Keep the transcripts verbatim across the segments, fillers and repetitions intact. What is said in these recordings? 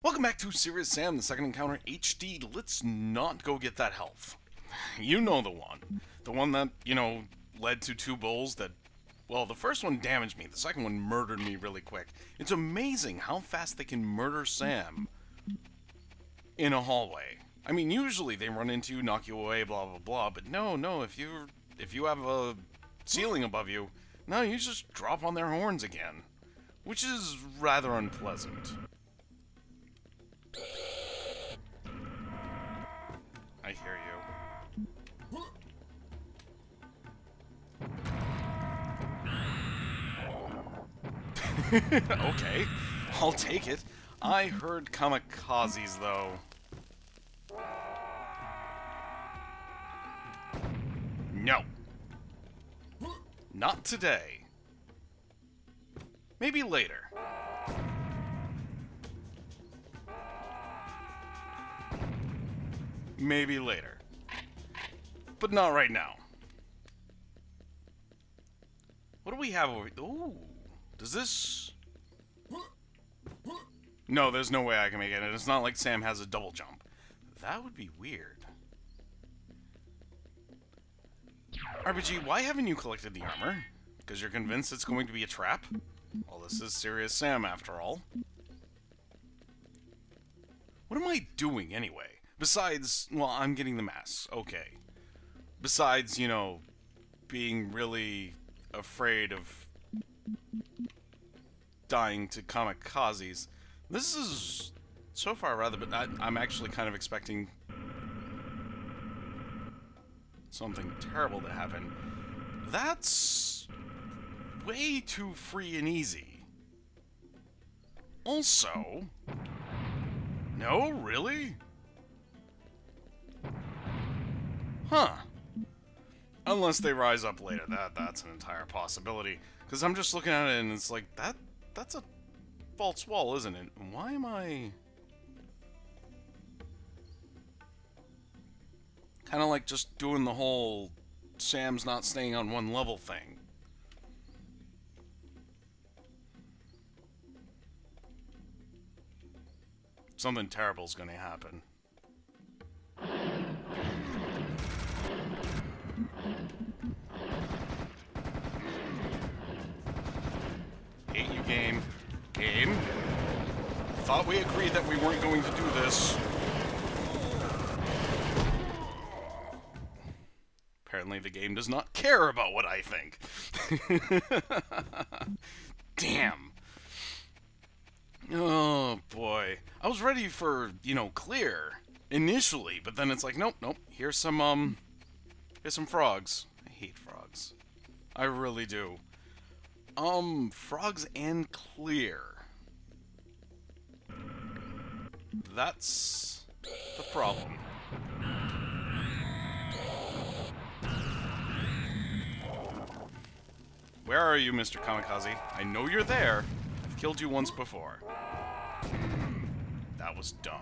Welcome back to Serious Sam, the Second Encounter H D. Let's not go get that health. You know the one. The one that, you know, led to two bulls that, well, the first one damaged me. The second one murdered me really quick. It's amazing how fast they can murder Sam in a hallway. I mean, usually they run into you, knock you away, blah, blah, blah. But no, no, if you if you have a ceiling above you, no, you just drop on their horns again. Which is rather unpleasant. I hear you. Okay, I'll take it. I heard kamikazes, though. No. Not today. Maybe later. Maybe later. But not right now. What do we have over... Ooh. Does this... No, there's no way I can make it. It's not like Sam has a double jump. That would be weird. R P G, why haven't you collected the armor? Because you're convinced it's going to be a trap? Well, this is Serious Sam, after all. What am I doing, anyway? Besides, well, I'm getting the masks. Okay. Besides, you know, being really afraid of dying to kamikazes. This is, so far, rather, but I, I'm actually kind of expecting something terrible to happen. That's way too free and easy. Also... No, really? Huh. Unless they rise up later. That that's an entire possibility. Because I'm just looking at it and it's like, that that's a false wall, isn't it? Why am I... Kind of like just doing the whole Sam's not staying on one level thing. Something terrible's gonna happen. Hate you, game. Game? Thought we agreed that we weren't going to do this. Apparently the game does not care about what I think. Damn. Oh, boy. I was ready for, you know, clear initially, but then it's like, nope, nope. Here's some, um, here's some frogs. I hate frogs. I really do. Um, frogs and clear. That's the problem. Where are you, Mister Kamikaze? I know you're there. I've killed you once before. That was dumb.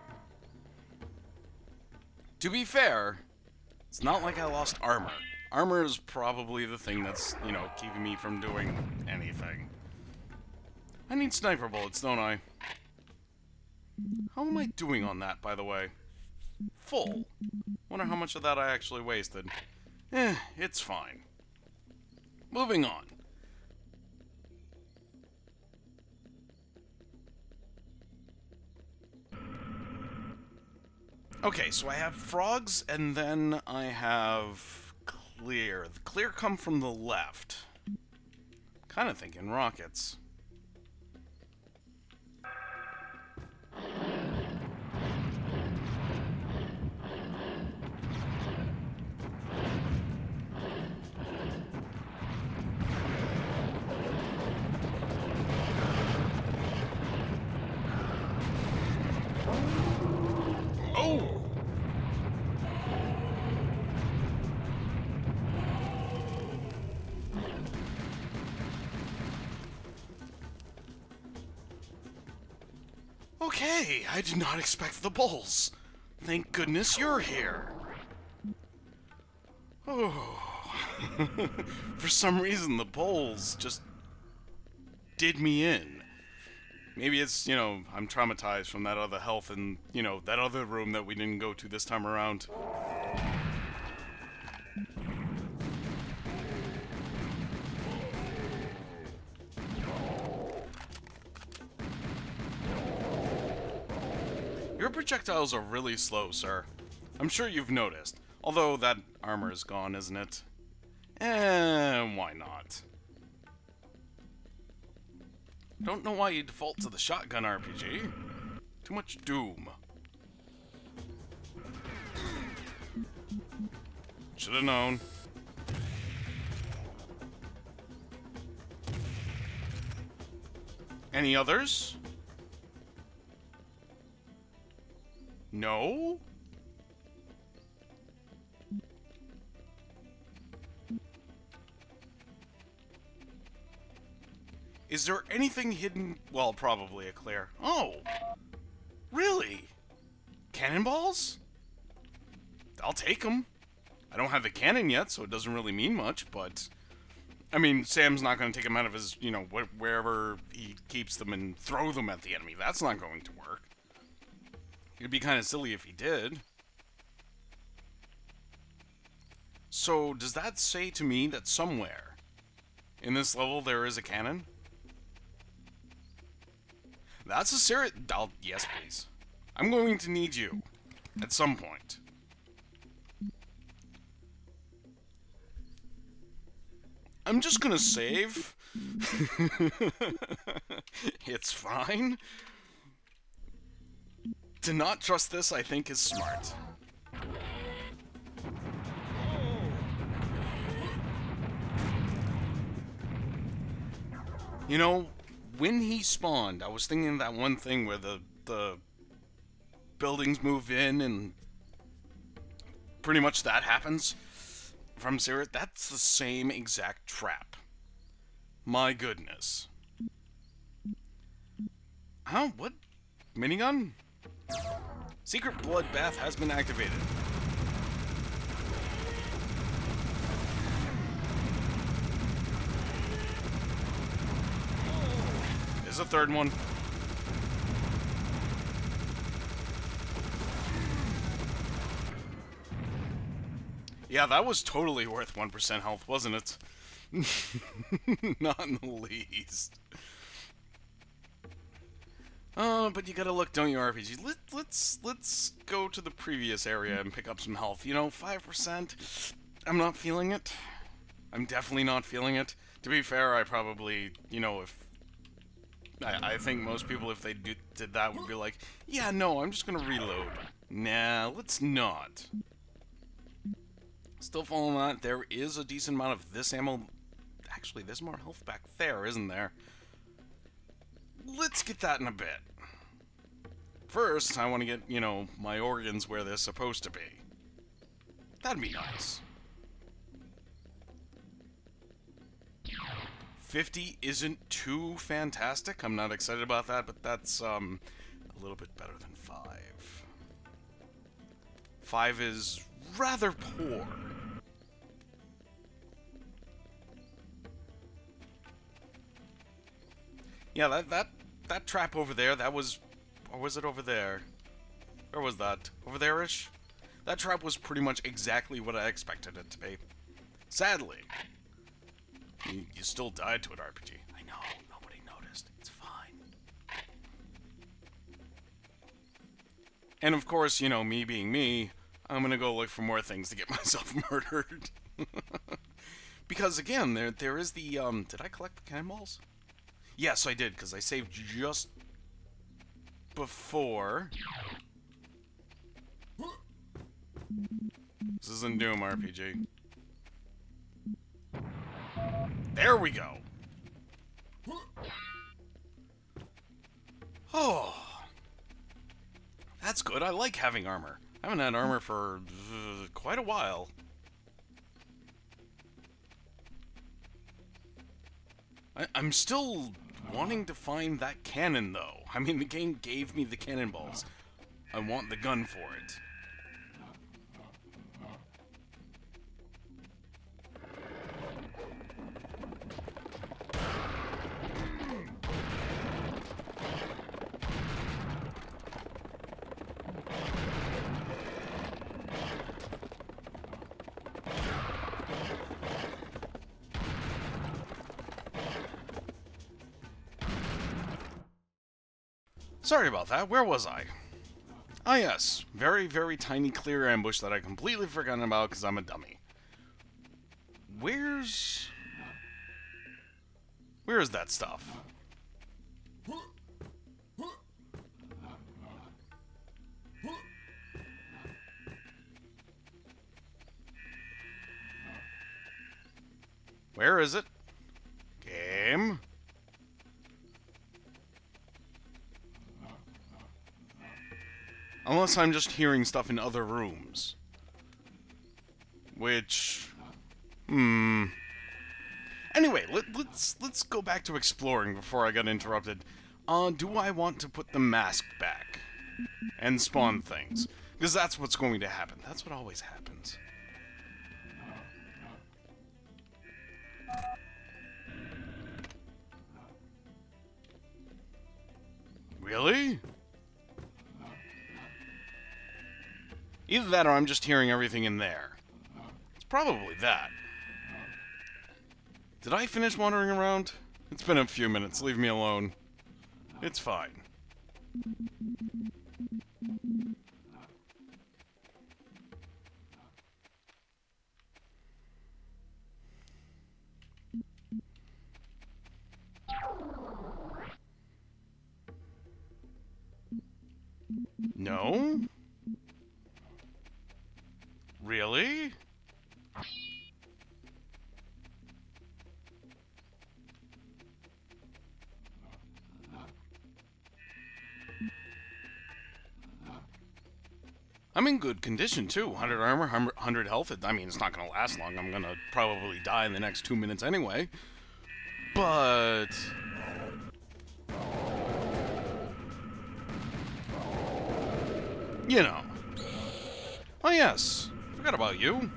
To be fair, it's not like I lost armor. Armor is probably the thing that's, you know, keeping me from doing anything. I need sniper bullets, don't I? How am I doing on that, by the way? Full. Wonder how much of that I actually wasted. Eh, it's fine. Moving on. Okay, so I have frogs, and then I have clear. The clear come from the left. Kind of thinking rockets. Okay, I did not expect the bulls. Thank goodness you're here. Oh. For some reason, the bulls just did me in. Maybe it's, you know, I'm traumatized from that other health and, you know, that other room that we didn't go to this time around. Your projectiles are really slow, sir. I'm sure you've noticed. Although that armor is gone, isn't it? Eh, why not? Don't know why you default to the shotgun R P G. Too much doom. Should've known. Any others? No? Is there anything hidden? Well, probably a clear. Oh! Really? Cannonballs? I'll take them. I don't have the cannon yet, so it doesn't really mean much, but... I mean, Sam's not going to take them out of his, you know, wh wherever he keeps them and throw them at the enemy. That's not going to work. It'd be kind of silly if he did. So, does that say to me that somewhere in this level there is a cannon? That's a serious... I'll... Yes, please. I'm going to need you at some point. I'm just gonna save. It's fine. To not trust this, I think, is smart. You know, when he spawned, I was thinking of that one thing where the, the buildings move in and pretty much that happens. From Zero, that's the same exact trap. My goodness. Huh? What? Minigun? Secret bloodbath has been activated. There's a third one. Yeah, that was totally worth one percent health, wasn't it? Not in the least. Uh, but you gotta look, don't you, R P G? Let, let's, let's go to the previous area and pick up some health. You know, five percent, I'm not feeling it. I'm definitely not feeling it. To be fair, I probably, you know, if... I, I think most people, if they did, did that, would be like, yeah, no, I'm just gonna reload. Nah, let's not. Still following that, there is a decent amount of this ammo. Actually, there's more health back there, isn't there? Let's get that in a bit. First, I want to get, you know, my organs where they're supposed to be. That'd be nice. fifty isn't too fantastic. I'm not excited about that, but that's um, a little bit better than five. five is rather poor. Yeah, that, that, that trap over there, that was... Or was it over there? Where was that? Over there-ish? That trap was pretty much exactly what I expected it to be. Sadly. You, you still died to it, R P G. I know, nobody noticed. It's fine. And of course, you know, me being me, I'm gonna go look for more things to get myself murdered. Because again, there there is the, um... Did I collect the cannonballs? Yes, I did, because I saved just before. This isn't Doom R P G. There we go. Oh. That's good. I like having armor. I haven't had armor for uh, quite a while. I I'm still wanting to find that cannon, though. I mean, the game gave me the cannonballs. I want the gun for it. Sorry about that. Where was I? Ah, yes. Very, very tiny clear ambush that I completely forgotten about because I'm a dummy. Where's... Where is that stuff? Where is it? Game? Unless I'm just hearing stuff in other rooms. Which... Hmm... Anyway, let, let's let's go back to exploring before I got interrupted. Uh, do I want to put the mask back? And spawn things? Because that's what's going to happen. That's what always happens. Really? Either that or I'm just hearing everything in there. It's probably that. Did I finish wandering around? It's been a few minutes. Leave me alone. It's fine. No? Really? I'm in good condition, too. one hundred armor, one hundred health. I mean, it's not going to last long. I'm going to probably die in the next two minutes anyway. But... you know. Oh, yes. Forgot about you.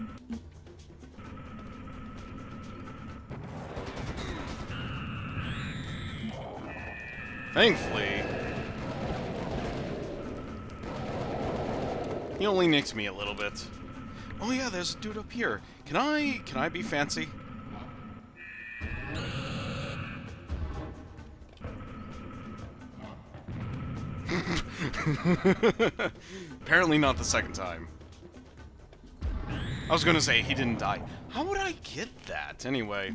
Thankfully... he only nicks me a little bit. Oh yeah, there's a dude up here. Can I... can I be fancy? Apparently not the second time. I was gonna say he didn't die. How would I get that, anyway?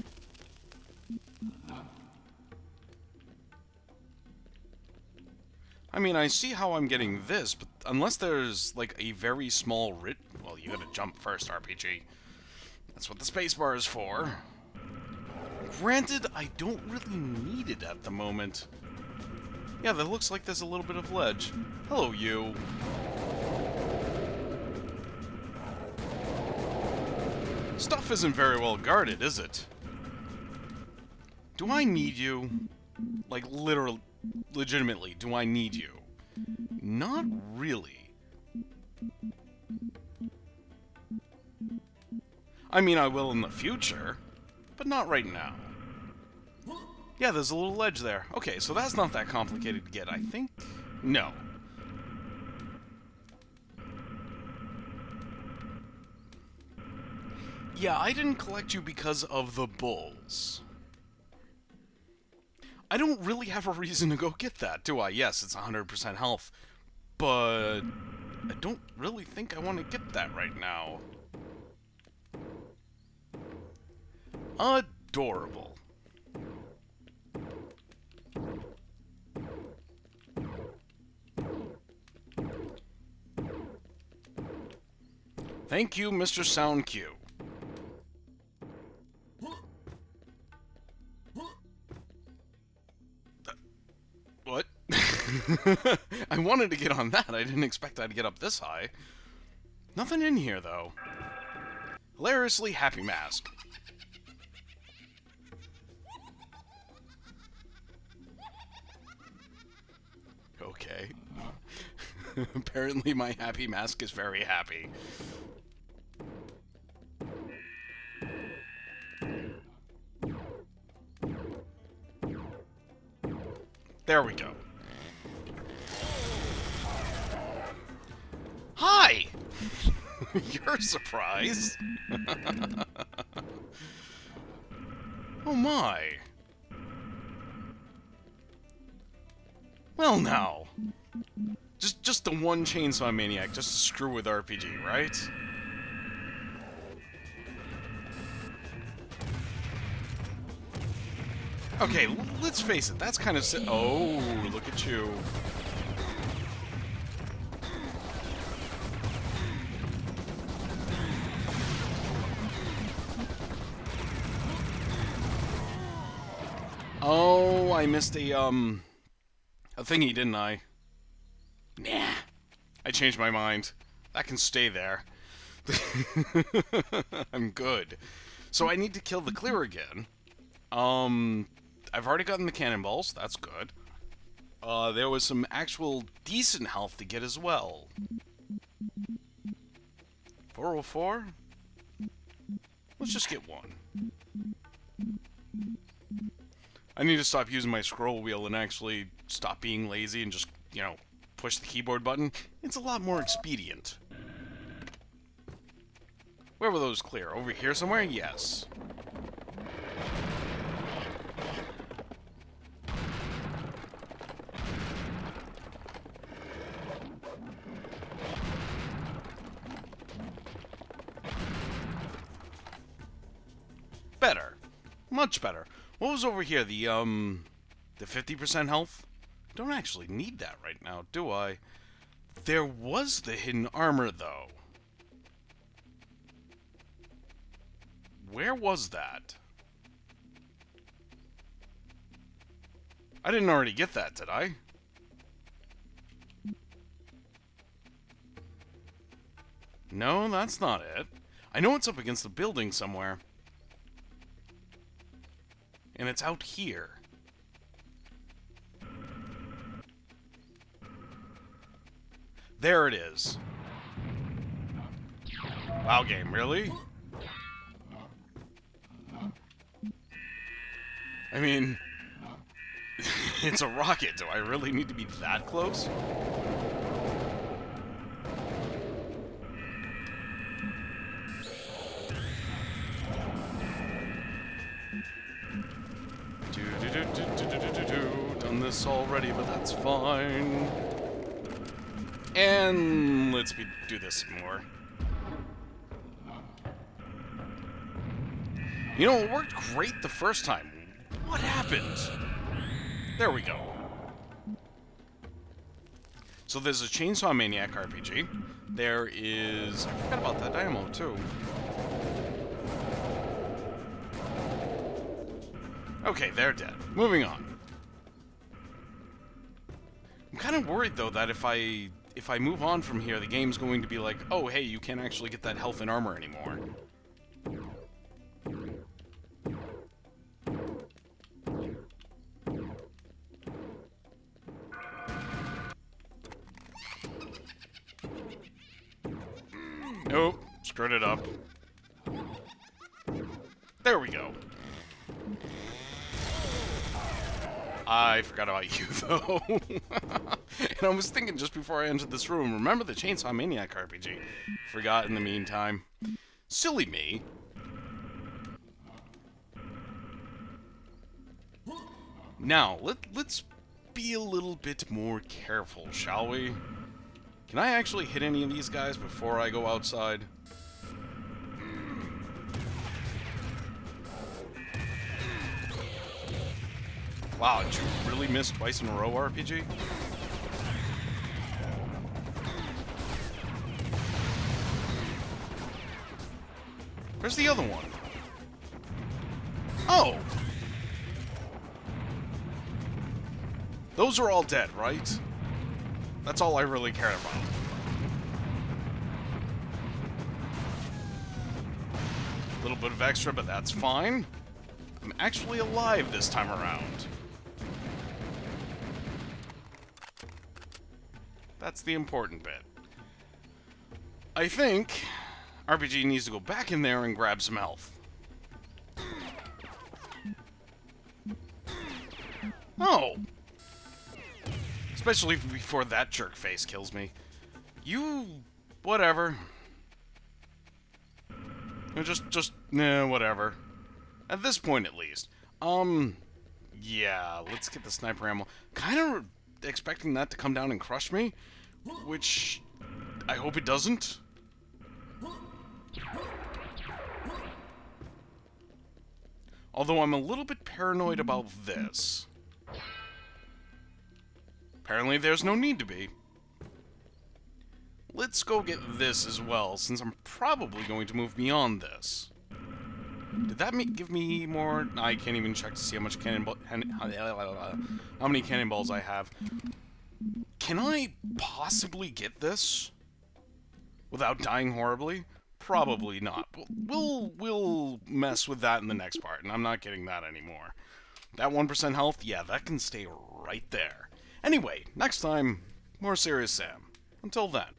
I mean, I see how I'm getting this, but unless there's, like, a very small writ... well, you gotta jump first, R P G. That's what the spacebar is for. Granted, I don't really need it at the moment. Yeah, that looks like there's a little bit of ledge. Hello, you. Stuff isn't very well guarded, is it? Do I need you? Like, literally, legitimately, do I need you? Not really. I mean, I will in the future, but not right now. Yeah, there's a little ledge there. Okay, so that's not that complicated to get, I think. No. Yeah, I didn't collect you because of the bulls. I don't really have a reason to go get that, do I? Yes, it's one hundred percent health, but I don't really think I want to get that right now. Adorable. Thank you, Mister Sound Q. What? I wanted to get on that. I didn't expect I'd get up this high. Nothing in here, though. Hilariously happy mask. Okay. Apparently my happy mask is very happy. There we go. Hi! You're surprised. Oh my. Well, now. Just, just the one Chainsaw Maniac, just to screw with R P G, right? Okay, let's face it, that's kind of si- oh, look at you. Oh, I missed a, um, a thingy, didn't I? Nah. I changed my mind. That can stay there. I'm good. So I need to kill the clear again. Um, I've already gotten the cannonballs. That's good. Uh, there was some actual decent health to get as well. four oh four? Let's just get one. I need to stop using my scroll wheel and actually stop being lazy and just, you know, push the keyboard button. It's a lot more expedient. Where were those clear? Over here somewhere? Yes. Better. Much better. What was over here? The, um... the fifty percent health? Don't actually need that right now, do I? There was the hidden armor, though. Where was that? I didn't already get that, did I? No, that's not it. I know it's up against the building somewhere. And it's out here. There it is. Wow, game, really? I mean, it's a rocket. Do I really need to be that close? Do, do, do, do, do, do, do, do. Done this already, but that's fine. And let's be, do this some more. You know, it worked great the first time. What happened? There we go. So there's a Chainsaw Maniac R P G. There is... I forgot about that dynamo, too. Okay, they're dead. Moving on. I'm kind of worried, though, that if I... if I move on from here, the game's going to be like, oh, hey, you can't actually get that health and armor anymore. Nope, screwed it up. There we go. I forgot about you, though. And I was thinking just before I entered this room, remember the Chainsaw Maniac R P G? Forgot in the meantime. Silly me. Now, let, let's be a little bit more careful, shall we? Can I actually hit any of these guys before I go outside? Wow, did you really miss twice in a row, R P G? Where's the other one? Oh! Those are all dead, right? That's all I really cared about. A little bit of extra, but that's fine. I'm actually alive this time around. That's the important bit. I think R P G needs to go back in there and grab some health. Oh! Especially before that jerk face kills me. You... whatever. Just, just, nah, whatever. At this point, at least. Um, yeah, let's get the sniper ammo. Kind of expecting that to come down and crush me, which I hope it doesn't. Although I'm a little bit paranoid about this. Apparently there's no need to be. Let's go get this as well, since I'm probably going to move beyond this. Did that give me more? I can't even check to see how much cannonball, how many cannonballs I have. Can I possibly get this without dying horribly? Probably not. We'll we'll mess with that in the next part, and I'm not getting that anymore. That one percent health, yeah, that can stay right there. Anyway, next time, more Serious Sam. Until then.